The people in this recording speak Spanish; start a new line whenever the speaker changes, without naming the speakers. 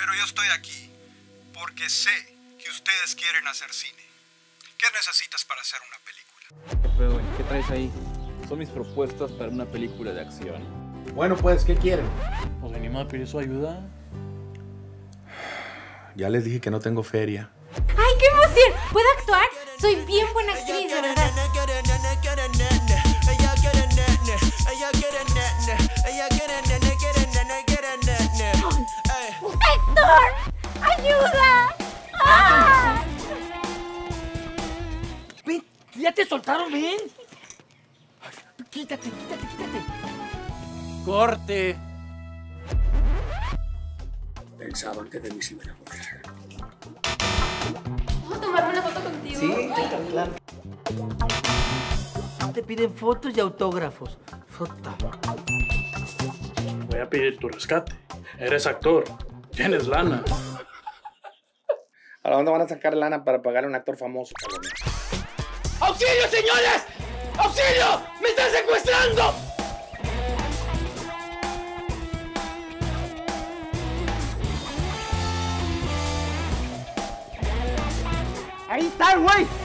Pero yo estoy aquí porque sé que ustedes quieren hacer cine. ¿Qué necesitas para hacer una película?
¿Qué pedo, güey? ¿Qué traes ahí? Son mis propuestas para una película de acción.
Bueno, pues, ¿qué quieren?
Pues venimos a pedir su ayuda.
Ya les dije que no tengo feria.
¡Ay, qué emoción! ¿Puedo actuar? Soy bien buena actriz, de verdad. ¡Héctor! ¡Ayuda! ¡Ah!
¡Ven! ¡Ya te soltaron, ven! Quítate.
¡Corte!
Pensaban que de mí se iban a burlar.
¿Puedo tomarme una foto contigo?
Sí, claro. Te piden fotos y autógrafos. Foto.
Voy a pedir tu rescate. Eres actor. Tienes lana.
¿A dónde van a sacar lana para pagar a un actor famoso, cabrón?
¡Auxilio, señores! ¡Auxilio! ¡Me están secuestrando! ¡Ahí está, güey!